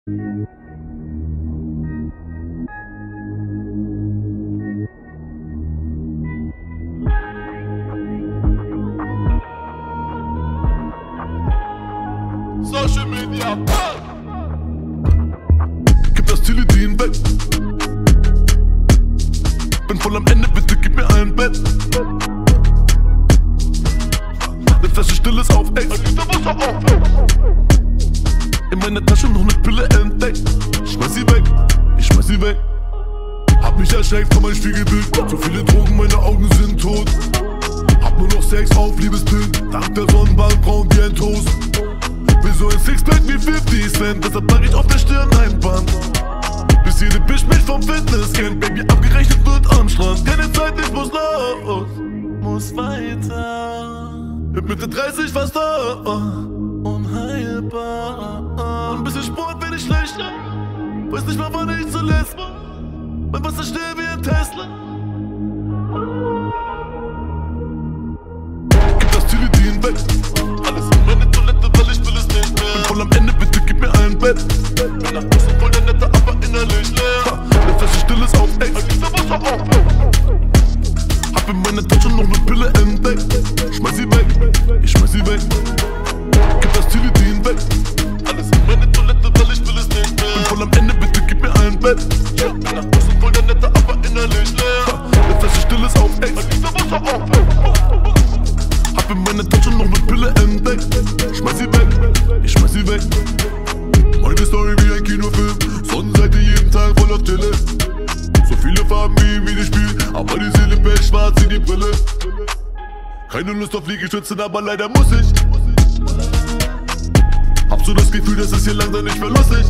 Social Media, gib das Teledin weg. Bin voll am Ende, bitte gib mir ein Bett. Ne Flasche Stilles auf Ex. In meiner Tasche noch ne Pille entdeckt. Ich schmeiß sie weg, ich schmeiß sie weg. Hab mich erschreckt von meinem Spiegelbild. So viele Drogen, meine Augen sind tot. Hab nur noch Sex auf Liebespillen. Dank der Sonnenbank braun wie ein Toast. Will so ein Sixpack wie 50 Cent. Deshalb mach ich auf der Stirn ein Band. Bis jede Bitch mich vom Fitness kennt. Baby, abgerechnet wird am Strand. Keine Zeit, ich muss los. Muss weiter. Mit Mitte 30 fast da. Unheilbar. Und ein bisschen Sport werd ich schlechter. Weiß nicht mal, wann ich zuletzt war. Mein Wasser schnell wie ein Tesla. Gib das Teledin weg. Alles in meine Toilette, weil ich will es nicht mehr. Bin voll am Ende, bitte gib mir ein Bett. Bin nach außen voll der Nette, aber innerlich leer. Ne Flasche Stilles auf Ex. Hab in meiner Tasche noch ne Pille entdeckt. Schmeiß sie weg, ich schmeiß sie weg. Gib das Teledin weg. Alles in meine Toilette, weil ich will es nicht mehr. Bin voll am Ende, bitte gib mir ein Bett. Bin nach außen voll der Nette, aber innerlich leer. Ne Flasche Stilles auf Ex. Hab in meiner Tasche noch ne Pille entdeckt. Schmeiß sie weg, ich schmeiß sie weg. Meine Story wie ein Kinofilm. Sonnenseite jeden Tag voll auf Tele. So viele Farben wie im Videospiel. Aber die Seele bächt schwarz in die Brille. Keine Lust auf Liegestützen, aber leider muss ich. Hab so das Gefühl, dass es hier langsam nicht mehr lustig.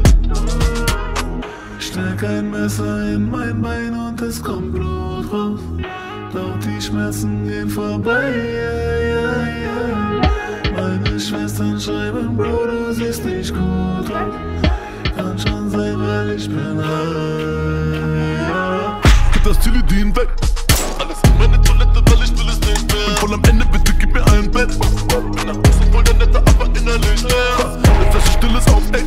Steck ein Messer in mein Bein und es kommt Blut raus. Doch die Schmerzen gehen vorbei, yeah, yeah, yeah. Meine Schwestern schreiben, Bro, du siehst nicht gut aus. Kann schon sein, weil ich bin high, yeah. Gib das Teledin weg. Alles in meine Toilette, weil ich will es nicht mehr. Bin voll am Ende, bitte gib mir ein Bett. Bin nach außen voll der Nette, aber innerlich leer. Ne Flasche Stilles auf Ex.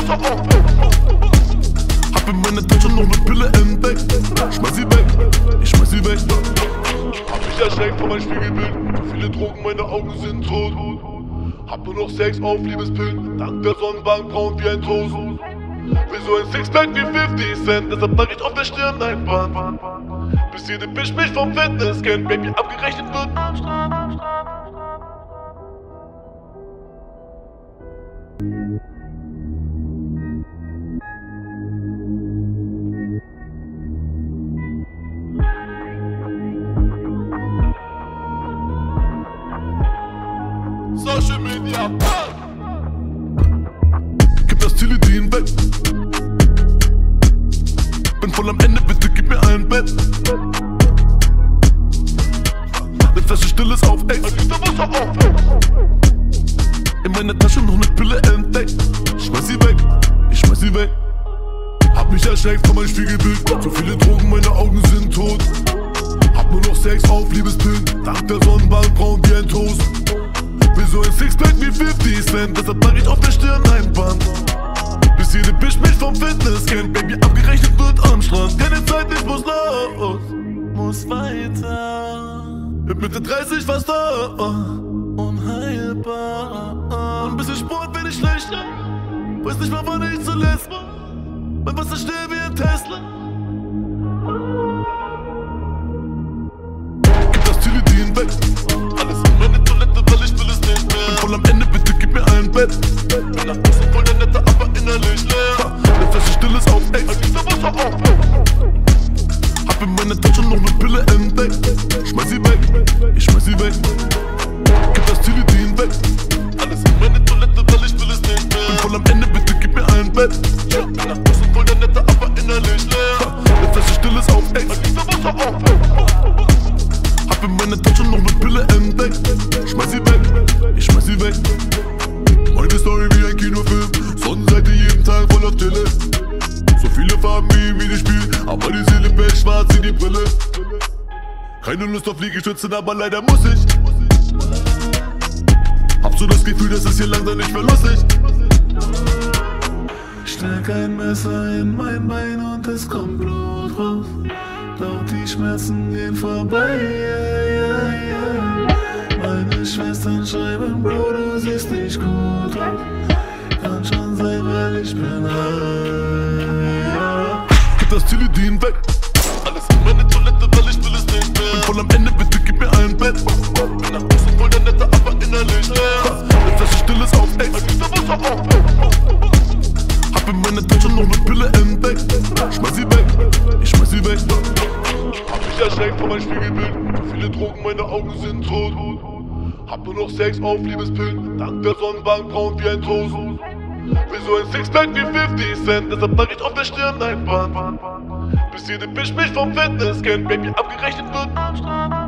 Hab in meiner Tasche noch ne Pille entdeckt. Schmeiß sie weg, ich schmeiß sie weg. Hab mich erschreckt von meinem Spiegelbild. So viele Drogen, meine Augen sind tot. Hab nur noch Sex auf Liebespillen. Dank der Sonnenbank braun wie ein Toast. Will so ein Sixpack wie 50 Cent. Deshalb mach ich auf der Stirn ein Band. Bis jede Bitch mich vom Fitness kennt. Baby, abgerechnet wird am Strand. Social Media, gib das Teledin weg. Bin voll am Ende, bitte gib mir ein Bett. Ne Flasche Stilles auf Ex. In meiner Tasche noch ne Pille entdeckt. Schmeiß sie weg, ich schmeiß sie weg. Hab mich erschreckt von meinem Spiegelbild. So viele Drogen, meine Augen sind tot. Hab nur noch Sex auf Liebespillen. Dank der Sonnenbank braun wie ein Toast. Will so ein Sixpack wie 50 Cent. Deshalb mach ich auf der Stirn ein Band. Bis jede Bitch mich vom Fitness kennt. Baby, abgerechnet wird am Strand. Keine Zeit, ich muss los. Muss weiter. Mit Mitte 30 fast da. Unheilbar. Und ein bisschen Sport werd ich schlechter. Weiß nicht mal, wann ich zuletzt war. Mein Wasser schnell wie ein Tesla. Gib das Teledin weg. Alles in meine Toilette, weil ich will es nicht mehr. Bin voll am Ende, bitte gib mir ein Bett. Bin nach außen voll der Nette, aber innerlich leer. Ne Flasche Stilles auf Ex. Hab in meiner Tasche noch ne Pille entdeckt. Schmeiß sie weg, ich schmeiß sie weg. Gib das Teledin weg. Alles in meine Toilette, weil ich will es nicht mehr. Bin voll am Ende, bitte gib mir ein Bett. Bin nach außen voll der Nette, aber innerlich leer. Ne Flasche Stilles auf Ex. Hab in meiner Tasche noch ne Pille entdeckt. Schmeiß sie weg, ich schmeiß sie weg. Meine Story wie ein Kinofilm. Sonnenseite jeden Tag voll auf Tele. So viele Farben wie im Videospiel. Aber die Seele bächt schwarz in die Brille. Keine Lust auf Liegestützen, aber leider muss ich. Hab so das Gefühl, dass es hier langsam nicht mehr lustig. kein Messer in mein Bein und es kommt Blut raus. Doch die Schmerzen gehen vorbei, yeah, yeah, yeah. Meine Schwestern schreiben, Bro, du siehst nicht gut aus. Kann schon sein, weil ich bin high, yeah. Gib das Tilidin weg. Alles in meine Toilette, weil ich will es nicht mehr. Bin voll am Ende, bitte gib mir ein Bett. Bin nach außen voll der Nette, aber innerlich leer. Jetzt lass ich stilles auf Ex. Hab in meiner Tasche noch ne Pille entdeckt. Schmeiß sie weg, ich schmeiß sie weg. Hab mich erschreckt von meinem Spiegelbild. Zu viele Drogen, meine Augen sind tot. Hab nur noch Sex auf Liebespillen. Dank der Sonnenbank braun wie ein Toast. Will so ein Sixpack wie 50 Cent. Deshalb trag ich auf der Stirn ein Band. Bis jede Bitch mich vom Fitness kennt. Baby abgerechnet wird am Strand.